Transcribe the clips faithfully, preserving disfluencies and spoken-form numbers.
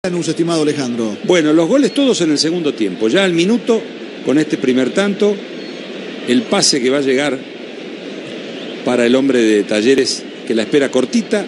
Lanús, estimado Alejandro. Bueno, los goles todos en el segundo tiempo. Ya al minuto, con este primer tanto, el pase que va a llegar para el hombre de Talleres, que la espera cortita.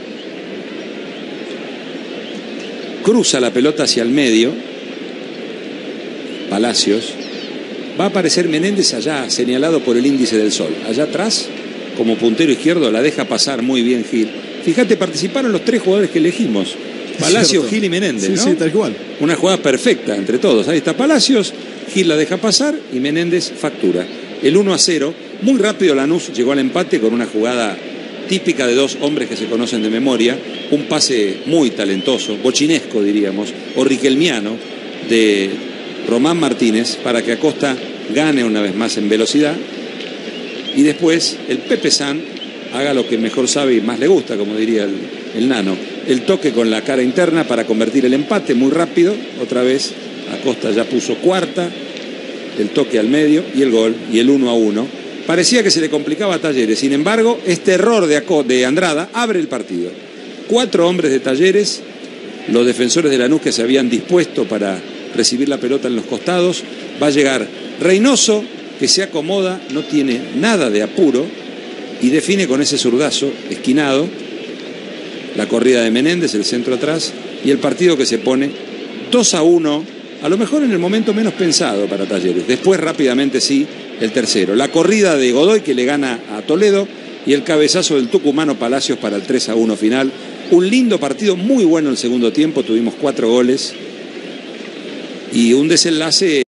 Cruza la pelota hacia el medio. Palacios. Va a aparecer Menéndez allá, señalado por el índice del sol. Allá atrás, como puntero izquierdo, la deja pasar muy bien Gil. Fíjate, participaron los tres jugadores que elegimos. Palacios, Gil y Menéndez, sí, ¿no? Sí, tal cual. Una jugada perfecta entre todos. Ahí está Palacios, Gil la deja pasar y Menéndez factura. El uno a cero. Muy rápido Lanús llegó al empate con una jugada típica de dos hombres que se conocen de memoria. Un pase muy talentoso, bochinesco diríamos, o riquelmiano, de Román Martínez para que Acosta gane una vez más en velocidad. Y después el Pepe San haga lo que mejor sabe y más le gusta, como diría el, el nano. El toque con la cara interna para convertir el empate muy rápido. Otra vez Acosta ya puso cuarta. El toque al medio y el gol y el uno a uno. Parecía que se le complicaba a Talleres. Sin embargo, este error de, de Andrada abre el partido. Cuatro hombres de Talleres, los defensores de Lanús que se habían dispuesto para recibir la pelota en los costados. Va a llegar Reynoso, que se acomoda, no tiene nada de apuro y define con ese zurdazo esquinado la corrida de Menéndez, el centro atrás, y el partido que se pone dos a uno, a lo mejor en el momento menos pensado para Talleres. Después rápidamente sí, el tercero. La corrida de Godoy que le gana a Toledo y el cabezazo del tucumano Palacios para el tres a uno final. Un lindo partido, muy bueno el segundo tiempo, tuvimos cuatro goles y un desenlace